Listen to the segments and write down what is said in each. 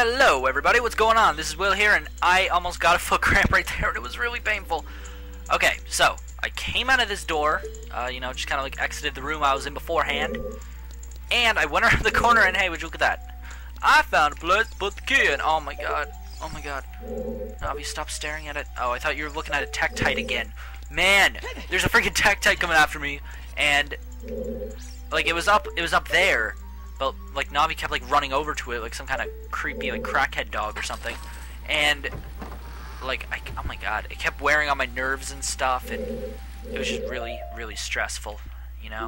Hello everybody, what's going on? This is Will here, and I almost got a foot cramp right there, and it was really painful. Okay, so, I came out of this door, just kind of like exited the room I was in beforehand, and I went around the corner, and hey, would you look at that? I found a place to put the key in. Oh my god. Oh my god. Navi, stop staring at it. Oh, I thought you were looking at a Tektite again. Man, there's a freaking Tektite coming after me, and, like, it was up there. But, like, Navi kept, like, running over to it like some kind of creepy, like, crackhead dog or something. And, like, oh my god, it kept wearing on my nerves and stuff, and it was just really, really stressful, you know?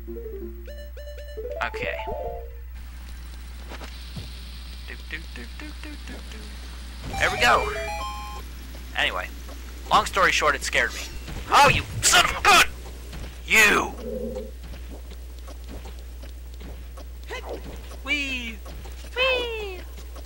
Okay. There we go! Anyway, long story short, it scared me. Oh, you son of a gun! You! Wee! Wee!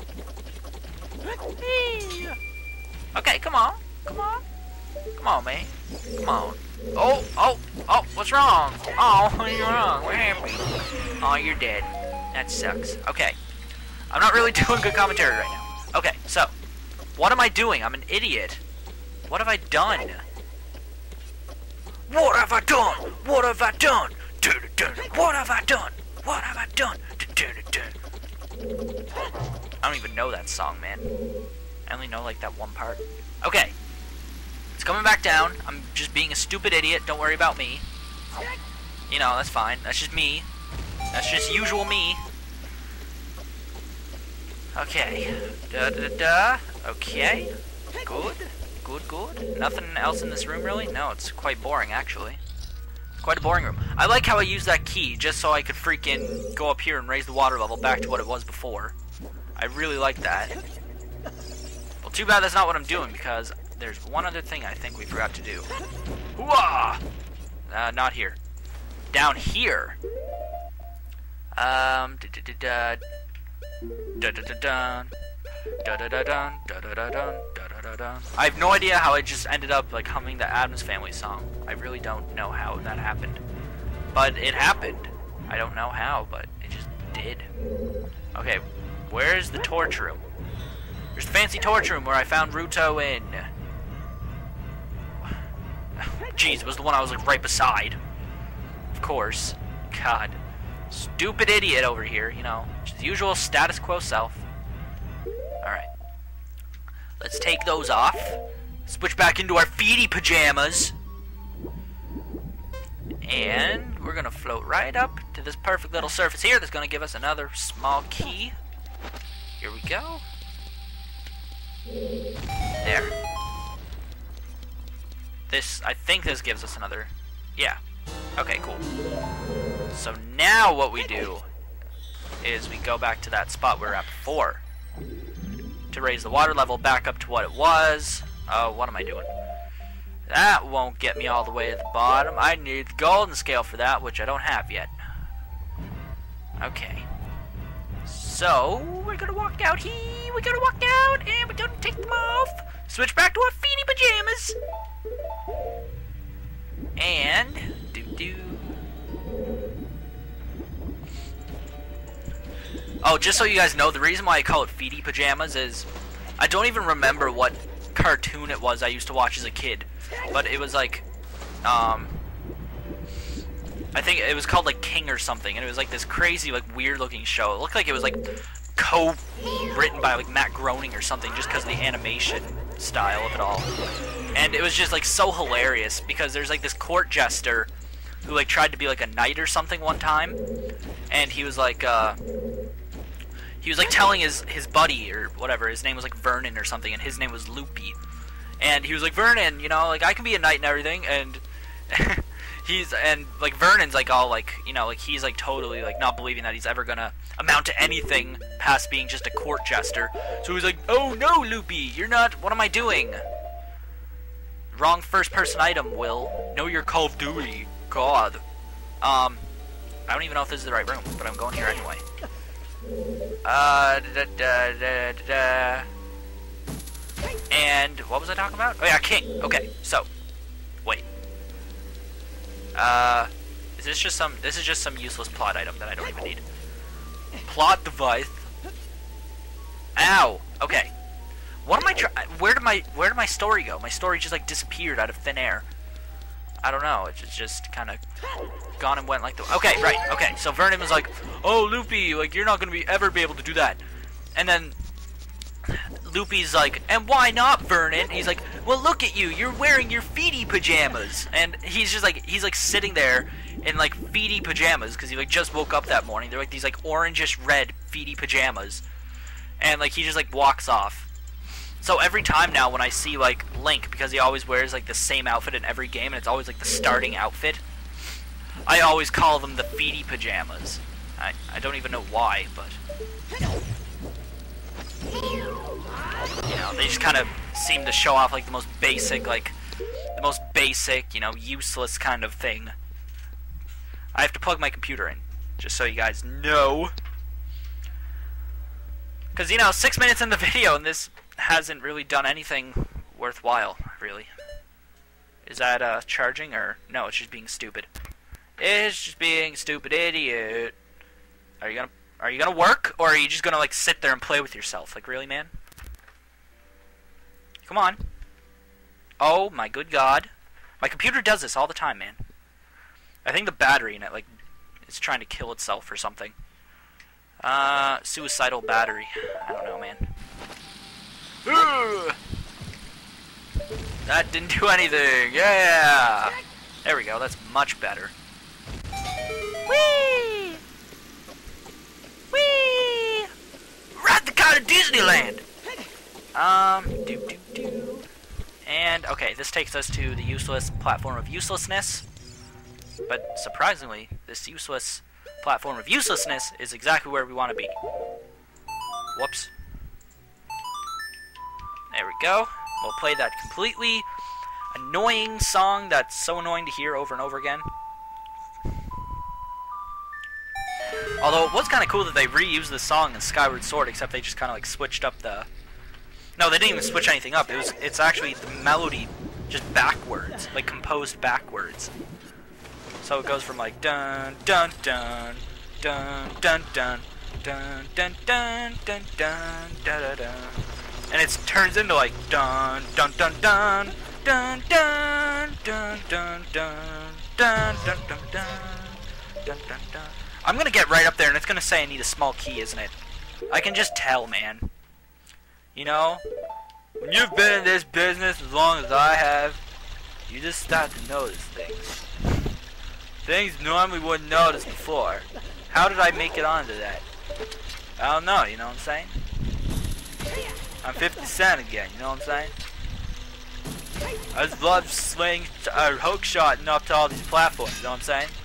Wee! Okay, come on. Come on. Come on, man. Come on. Oh, what's wrong? Oh, you're wrong. What happened? Oh, you're dead. That sucks. Okay. I'm not really doing good commentary right now. Okay, so. What am I doing? I'm an idiot. What have I done? What have I done? What have I done? What have I done? What have I done? I don't even know that song, man. I only know, like, that one part. Okay. It's coming back down. I'm just being a stupid idiot. Don't worry about me. You know, that's fine. That's just me. That's just usual me. Okay. Okay. Good. Good. Nothing else in this room, really? No, it's quite boring, actually. Quite a boring room. I like how I use that key just so I could freaking go up here and raise the water level back to what it was before. I really like that. Well, too bad that's not what I'm doing, because there's one other thing I think we forgot to do. Hooah! Not here. Down here. I have no idea how I just ended up like humming the Addams Family song. I really don't know how that happened. But it happened. I don't know how, but it just did. Okay, where's the torch room? There's the fancy torch room where I found Ruto in. Jeez, it was the one I was like right beside. Of course. God. Stupid idiot over here, you know. Just the usual status quo self. Alright. Let's take those off. Switch back into our feety pajamas. And we're going to float right up to this perfect little surface here that's going to give us another small key. Here we go. There. I think this gives us another... Yeah. Okay, cool. So now what we do is we go back to that spot we were at before to raise the water level back up to what it was. Oh, what am I doing? That won't get me all the way to the bottom. I need the golden scale for that, which I don't have yet. Okay. So, we're gonna walk out here, and we're gonna take them off. Switch back to our feety pajamas. And, Oh, just so you guys know, the reason why I call it feety pajamas is I don't even remember what cartoon it was I used to watch as a kid, but it was like I think it was called like King or something, and it was like this crazy like weird looking show. It looked like it was like co-written by like Matt Groening or something, just because of the animation style of it all. And it was just like so hilarious because there's like this court jester who like tried to be like a knight or something one time, and he was like telling his buddy or whatever, his name was like Vernon or something, and his name was Loopy. And he was like, Vernon, you know, like I can be a knight and everything, and like Vernon's like all like, you know, like he's like totally like not believing that he's ever gonna amount to anything past being just a court jester. So he's like, oh no, Loopy, you're not, what am I doing? Wrong first person item, Will. Know your Call of Duty. God. I don't even know if this is the right room, but I'm going here anyway. And what was I talking about? Oh yeah, King. Okay, so wait. Is this just some? This is just some useless plot item that I don't even need. Plot device. Ow! Okay. What am I where did my story go? My story just like disappeared out of thin air. I don't know. It just kind of gone and went like the. Okay, right. Okay. So Vernon was like, "Oh, Loopy, like you're not gonna ever be able to do that." And then Loopy's like, "And why not, Vernon?" And he's like, "Well, look at you. You're wearing your feety pajamas." And he's like sitting there in like feety pajamas because he like just woke up that morning. They're like these like orangish red feety pajamas, and like he just like walks off. So every time now when I see like Link, because he always wears like the same outfit in every game and it's always like the starting outfit, I always call them the feety pajamas. I don't even know why, but you know, they just kind of seem to show off like the most basic, you know, useless kind of thing. I have to plug my computer in, just so you guys know. Because, you know, 6 minutes in the video and this hasn't really done anything worthwhile, really. Is that charging, or no? It's just being stupid. It's just being stupid idiot. Are you gonna work, or are you just gonna like sit there and play with yourself? Like, really, man? Come on. Oh my good God, my computer does this all the time, man. I think the battery in it like is trying to kill itself or something. Suicidal battery. I don't know, man. That didn't do anything. Yeah. There we go. That's much better. Whee! Whee! Ride the car to Disneyland. And okay, this takes us to the useless platform of uselessness. But surprisingly, this useless platform of uselessness is exactly where we want to be. Whoops. There we go. We'll play that completely annoying song that's so annoying to hear over and over again. Although it was kind of cool that they reused the song in Skyward Sword, except they just kind of like switched up the... No, they didn't even switch anything up. It's actually the melody just backwards, like composed backwards. So it goes from like dun dun dun dun dun dun dun dun dun dun dun da da da, and it turns into like dun dun dun dun dun dun dun dun dun dun dun dun dun dun dun. I'm gonna get right up there, and it's gonna say I need a small key, isn't it? I can just tell, man. You know, when you've been in this business as long as I have, you just start to notice things. Things normally wouldn't notice before. How did I make it onto that? I don't know, you know what I'm saying? I'm 50 Cent again, you know what I'm saying? I just love swing hook shotting up to all these platforms, you know what I'm saying?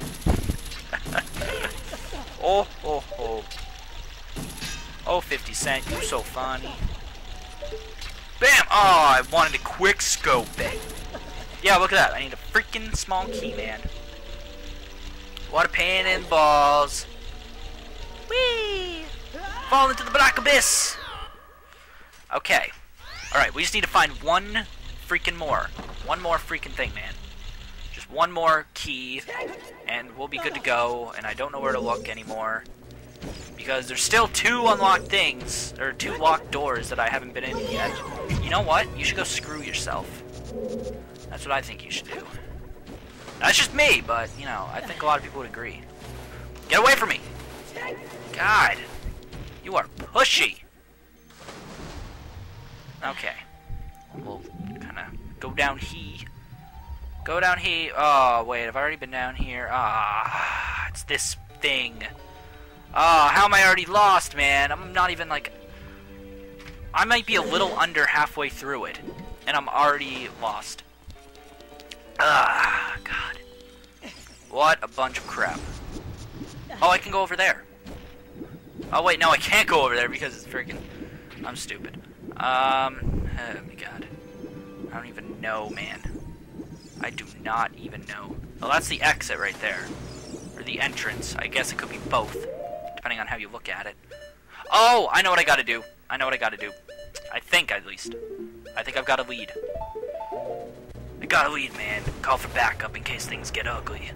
Oh, oh, oh. Oh, 50 Cent, you're so funny. Bam! Oh, I wanted to quick scope it. Yeah, look at that. I need a freaking small key, man. What a pain in the balls. Whee! Fall into the black abyss. Okay. Alright, we just need to find one more freaking thing, man. Just one more key, and we'll be good to go, and I don't know where to look anymore. Because there's still 2 unlocked things, or 2 locked doors that I haven't been in yet. You know what? You should go screw yourself. That's what I think you should do. That's just me, but, you know, I think a lot of people would agree. Get away from me! God. You are pushy. Okay. We'll kind of go down here. Go down here. Oh, wait, I've already been down here. Ah, it's this thing. Oh, how am I already lost, man? I'm not even, like... I might be a little under halfway through it, and I'm already lost. Ah, God. What a bunch of crap. Oh, I can go over there. Oh, wait, no, I can't go over there because it's freaking... I'm stupid. Oh, my God. I don't even know, man. I do not even know. Well, that's the exit right there. Or the entrance. I guess it could be both, depending on how you look at it. Oh, I know what I gotta do. I know what I gotta do. I think, at least. I think I've got a lead. I got a lead, man. Call for backup in case things get ugly.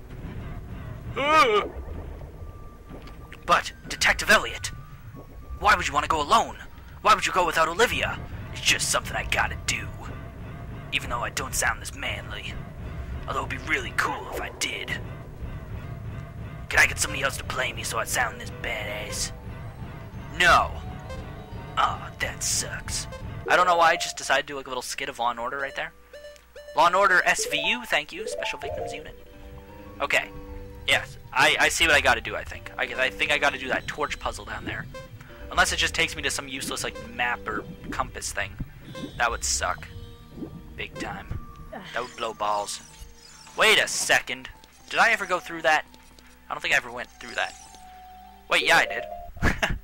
But, Detective Elliot, why Why would you want to go alone? Why would you go without Olivia? It's just something I gotta do. Even though I don't sound this manly. Although it'd be really cool if I did. Can I get somebody else to play me so I sound this badass? No. Oh, that sucks. I don't know why I just decided to do like a little skit of Law and Order right there. Law and Order SVU, thank you, Special Victims Unit. Okay. Yes, I see what I gotta do, I think. I think I gotta do that torch puzzle down there. Unless it just takes me to some useless like map or compass thing. That would suck. Big time. That would blow balls. Wait a second. Did I ever go through that? I don't think I ever went through that. Wait, yeah, I did.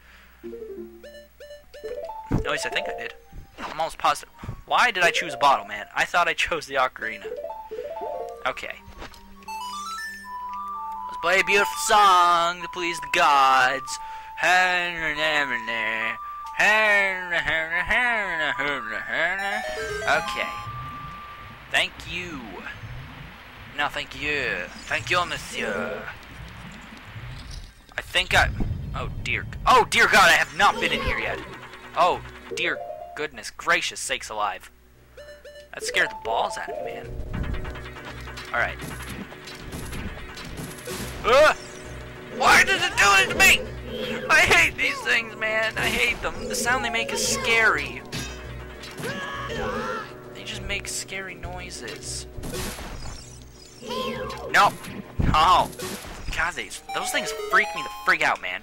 At least I think I did. I'm almost positive. Why did I choose a bottle, man? I thought I chose the ocarina. Okay. Let's play a beautiful song to please the gods. Okay. Thank you. No, thank you. Thank you, monsieur. I think I... Oh, dear. Oh, dear God, I have not been in here yet. Oh, dear goodness gracious sakes alive. That scared the balls out of me, man. Alright. Why does it do it to me? I hate these things, man. I hate them. The sound they make is scary. They just make scary noises. No. Oh. God, those things freak me the frig out, man.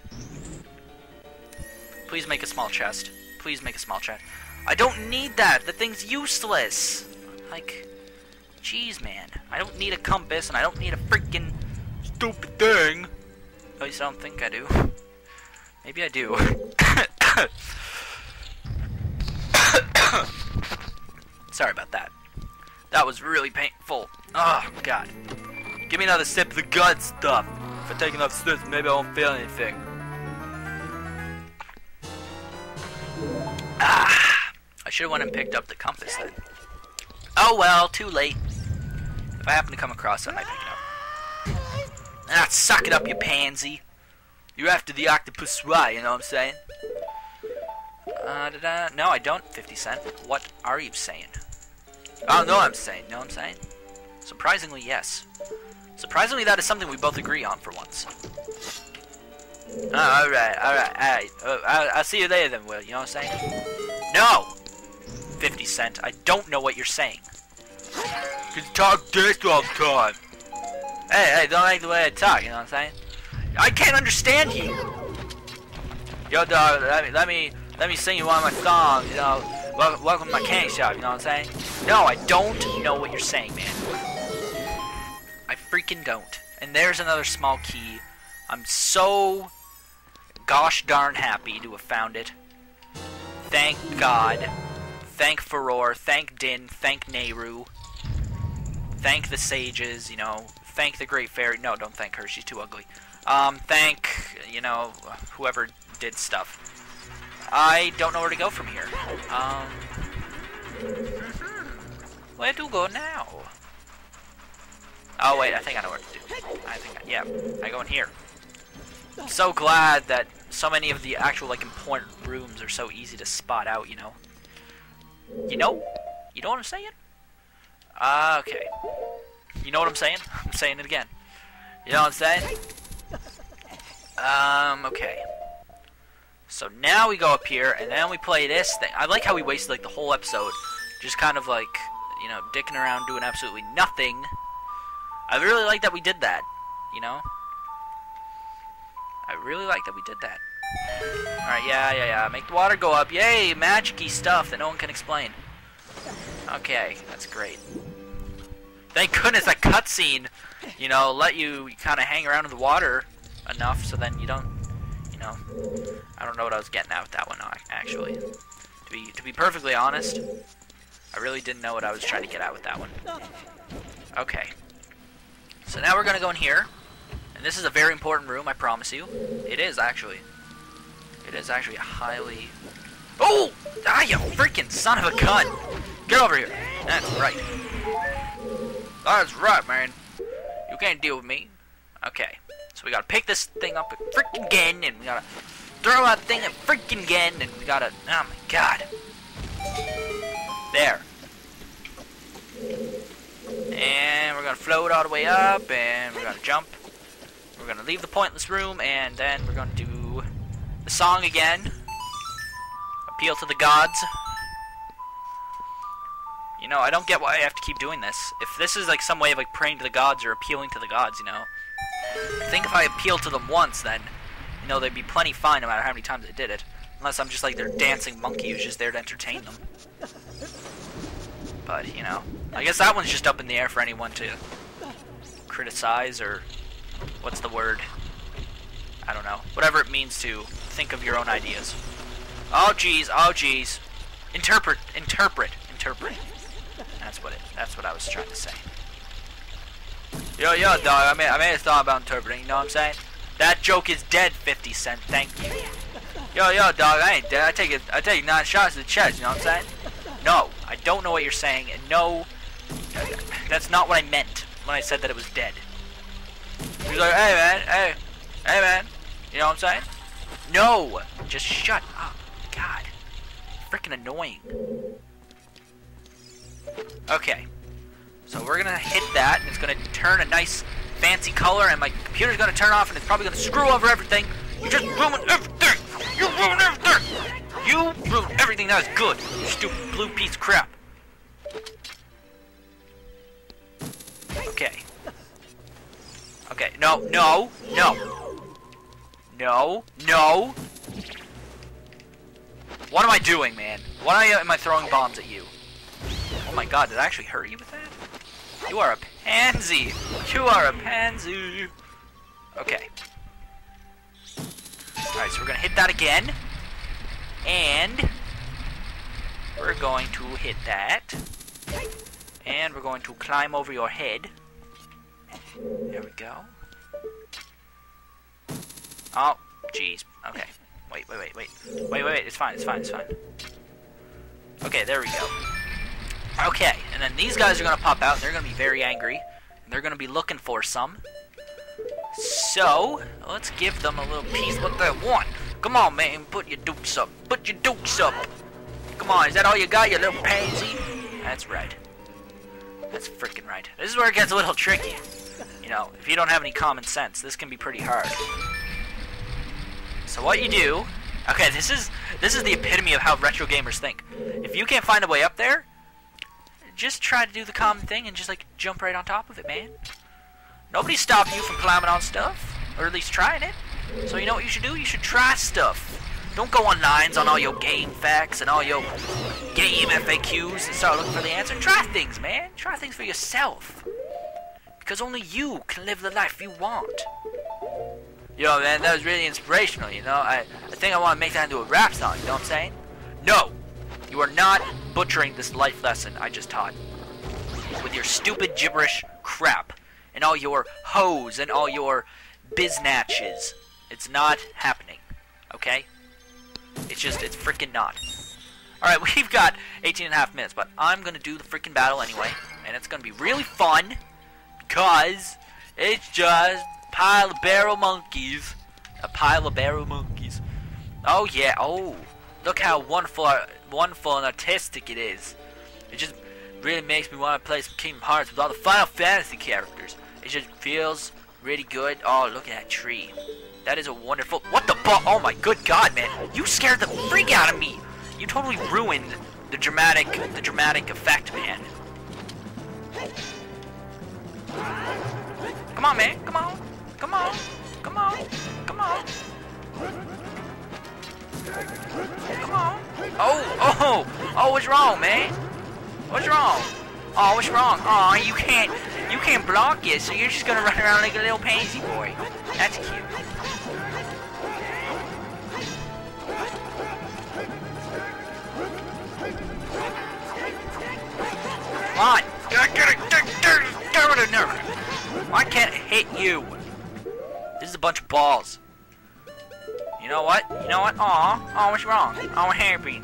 Please make a small chest. Please make a small chest. I don't need that. The thing's useless. Like, jeez, man. I don't need a compass, and I don't need a freaking stupid thing. At least I don't think I do. Maybe I do. Sorry about that. That was really painful. Oh, God. Give me another sip of the gut stuff. If I take enough sips, maybe I won't feel anything. Ah, I should have went and picked up the compass then. Oh well, too late. If I happen to come across it, I might pick it up. Ah, suck it up, you pansy. You're after the octopus Y, you know what I'm saying? No, I don't, 50 Cent. What are you saying? Oh, no, I'm saying. No, I'm saying. Surprisingly, yes. Surprisingly, that is something we both agree on for once. Oh, alright. I'll see you later then, Will. You know what I'm saying? No! 50 Cent, I don't know what you're saying. You talk this all the time. Hey, don't like the way I talk, you know what I'm saying? I can't understand you! Yo, dog, let me sing you one of my songs, you know. Welcome to my candy shop, you know what I'm saying? No, I don't know what you're saying, man. I freaking don't. And there's another small key. I'm so gosh darn happy to have found it. Thank God. Thank Furore. Thank Din. Thank Nehru. Thank the sages, you know. Thank the Great Fairy. No, don't thank her. She's too ugly. Thank, you know, whoever did stuff. I don't know where to go from here. Where to go now? Oh, wait, I think I know what to do. Yeah, I go in here. I'm so glad that so many of the actual, like, important rooms are so easy to spot out, you know? You know? You know what I'm saying? Okay. You know what I'm saying? I'm saying it again. You know what I'm saying? Okay. So now we go up here, and then we play this thing. I like how we wasted, like, the whole episode just kind of, like, you know, dicking around doing absolutely nothing. I really like that we did that, you know? I really like that we did that. Alright, yeah. Make the water go up. Yay, magic-y stuff that no one can explain. Okay, that's great. Thank goodness that cutscene, you know, let you kind of hang around in the water enough so then you don't, you know, I don't know what I was getting at with that one, actually. To be perfectly honest, I really didn't know what I was trying to get at with that one. Okay. So now we're going to go in here. And this is a very important room, I promise you. It is, actually. It is actually a highly... Oh! Ah, you freaking son of a gun! Get over here! That's right. That's right, man. You can't deal with me. Okay. So we gotta pick this thing up freaking again, and we gotta throw that thing freaking again, and we gotta, oh my god. There. And we're gonna float all the way up, and we're gonna jump. We're gonna leave the pointless room, and then we're gonna do the song again. Appeal to the gods. You know, I don't get why I have to keep doing this. If this is like some way of like praying to the gods or appealing to the gods, you know. I think if I appealed to them once, then, you know, they'd be plenty fine no matter how many times I did it. Unless I'm just like their dancing monkey who's just there to entertain them. But, you know, I guess that one's just up in the air for anyone to criticize, or what's the word? I don't know. Whatever it means to think of your own ideas. Oh jeez, oh jeez. Interpret. That's what I was trying to say. Yo, dog, I made a thought about interpreting, you know what I'm saying? That joke is dead, 50 Cent, thank you. Yo, dog, I ain't dead. I take 9 shots to the chest, you know what I'm saying? No, I don't know what you're saying, and no, that's not what I meant when I said that it was dead. He's like, hey man, you know what I'm saying? No, just shut up, God, freaking annoying. Okay, so we're gonna hit that, and it's gonna turn a nice fancy color, and my computer's gonna turn off, and it's probably gonna screw over everything. You just ruined everything! You ruined everything! You ruined everything that was good, you stupid blue piece of crap. Okay. Okay, no. What am I doing, man? Why am I throwing bombs at you? Oh my god, did I actually hurt you with that? You are a pansy! You are a pansy! Okay. Alright, so we're gonna hit that again. And we're going to hit that. And we're going to climb over your head. There we go. Oh, jeez. Okay. Wait. It's fine. Okay, there we go. Okay, and then these guys are gonna pop out, and they're gonna be very angry, and they're gonna be looking for some. So, let's give them a little piece what they want. Come on, man, put your dukes up. Come on, is that all you got, you little pansy? That's right. That's freaking right. This is where it gets a little tricky. You know, if you don't have any common sense, this can be pretty hard. So what you do, okay, this is the epitome of how retro gamers think. If you can't find a way up there, just try to do the common thing and just like jump right on top of it, man. Nobody's stopping you from climbing on stuff, or at least trying it. So you know what you should do? You should try stuff. Don't go on lines on all your game facts and all your game FAQs and start looking for the answer. Try things, man. Try things for yourself. Because only you can live the life you want. Yo, man, that was really inspirational, you know? I think I want to make that into a rap song, you know what I'm saying? No! You are not butchering this life lesson I just taught. With your stupid gibberish crap. And all your hoes and all your biznatches. It's not happening. Okay? It's freaking not. Alright, we've got 18.5 minutes, but I'm gonna do the freaking battle anyway. And it's gonna be really fun. Because it's just a pile of barrel monkeys. A pile of barrel monkeys. Oh yeah, oh. Look how wonderful and artistic it is. It just really makes me want to play some Kingdom Hearts with all the Final Fantasy characters. It just feels really good. Oh, look at that tree. That is a wonderful... What the bu... Oh my good god, man. You scared the freak out of me. You totally ruined the dramatic effect, man. Come on, man. Come on. Come on. Come on. Come on. Come on. Oh, what's wrong, man? What's wrong? Oh, what's wrong? Oh, you can't block it, so you're just gonna run around like a little pansy boy. That's cute. Come on. Why can't it hit you? This is a bunch of balls. You know what? Aw, what's wrong? Oh, happy.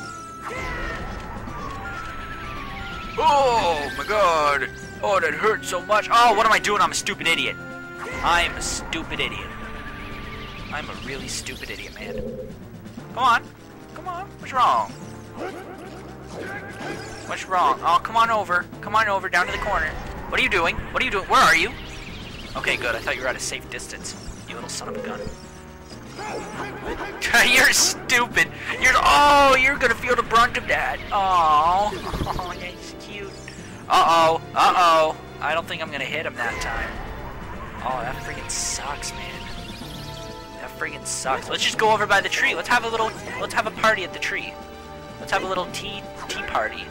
Oh my god. Oh, that hurt so much. Oh, what am I doing? I'm a stupid idiot. I'm a stupid idiot. I'm a really stupid idiot, man. Come on. Come on. What's wrong? What's wrong? Oh, come on over. Come on over down to the corner. What are you doing? What are you doing? Where are you? Okay, good. I thought you were at a safe distance. You little son of a gun. You're stupid. You're gonna feel the brunt of that. Oh, that's cute. Uh-oh. I don't think I'm gonna hit him that time. Oh, that freaking sucks, man. That freaking sucks. Let's just go over by the tree. Let's have a party at the tree. Let's have a little tea party.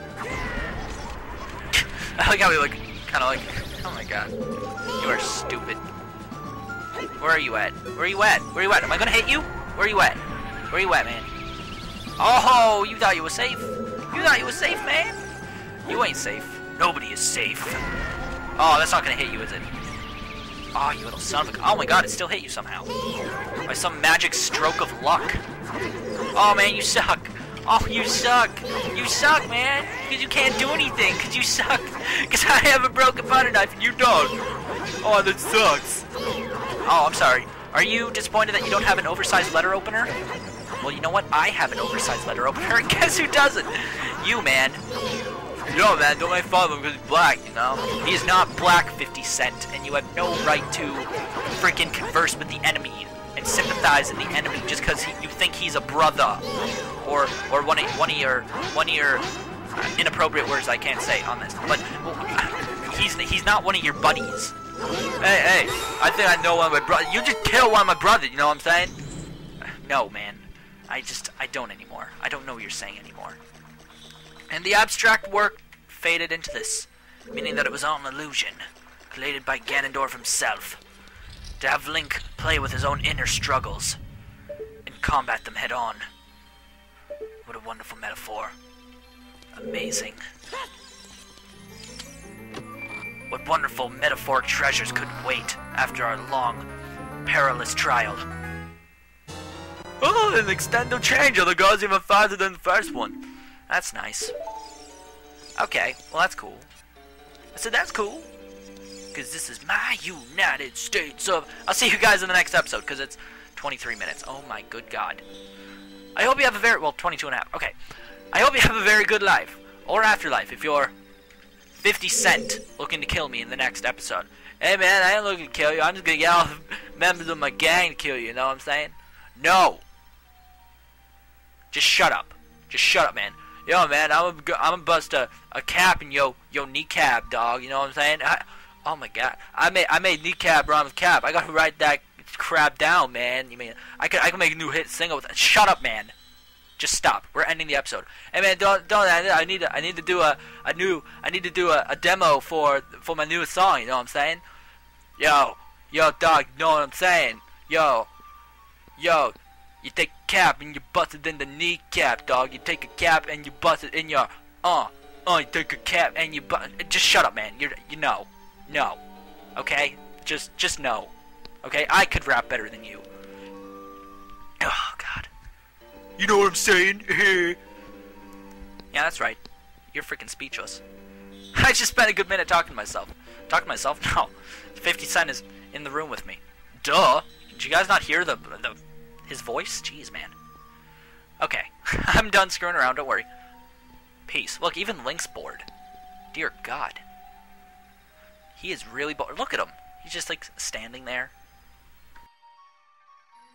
I like how we look kind of like, oh my god. You are stupid. Where are you at? Where are you at? Where are you at? Am I gonna hit you? Where are you at? Where are you at, man? Oh, you thought you were safe? You thought you were safe, man? You ain't safe. Nobody is safe. Oh, that's not gonna hit you, is it? Oh, you little son of a... Oh my god, it still hit you somehow. By some magic stroke of luck. Oh man, you suck. Oh, you suck. You suck, man. Because you can't do anything. Because you suck. Because I have a broken butter knife and you don't. Oh, that sucks. Oh, I'm sorry. Are you disappointed that you don't have an oversized letter opener? Well, you know what? I have an oversized letter opener. And guess who doesn't? You, man. Yo, man, don't make fun of him because he's black, you know? He is not black, 50 Cent, and you have no right to freaking converse with the enemy and sympathize with the enemy just because you think he's a brother, or one of your inappropriate words I can't say on this, but well, he's not one of your buddies. Hey, I think I know one of my brothers. You just killed one of my brothers, you know what I'm saying? No, man, I don't anymore. I don't know what you're saying anymore. And the abstract work faded into this, meaning that it was all an illusion, created by Ganondorf himself, to have Link play with his own inner struggles, and combat them head-on. What a wonderful metaphor. Amazing. What wonderful metaphoric treasures couldn't wait after our long, perilous trial. Oh, an extendo change of the goes even farther than the first one. That's nice. Okay, well that's cool. I said that's cool. Because this is my United States of... I'll see you guys in the next episode, because it's 23 minutes. Oh my good god. I hope you have a very... Well, 22 and a half. Okay. I hope you have a very good life. Or afterlife, if you're 50 Cent looking to kill me in the next episode. Hey man, I ain't looking to kill you. I'm just going to get all the members of my gang to kill you, you know what I'm saying? No. Just shut up. Just shut up, man. Yo, man, I'm gonna bust a cap in yo kneecap, dog. You know what I'm saying? Oh my god, I made kneecap rhyme with cap. I gotta write that crap down, man. You mean I can make a new hit single with that? Shut up, man. Just stop. We're ending the episode. Hey man, don't. I need to do a demo for my newest song. You know what I'm saying? Yo, dog. You know what I'm saying? Yo. You take a cap and you bust it in the kneecap, dog. You take a cap and you bust it in your, you take a cap and you just shut up, man. You know. No. Okay? Just no. Okay? I could rap better than you. Oh, God. You know what I'm saying? Yeah, that's right. You're freaking speechless. I just spent a good minute talking to myself. Talking to myself? No. 50 Cent is in the room with me. Duh. Did you guys not hear his voice? Jeez, man. Okay. I'm done screwing around, don't worry. Peace. Look, even Link's bored. Dear God. He is really bored. Look at him. He's just, like, standing there.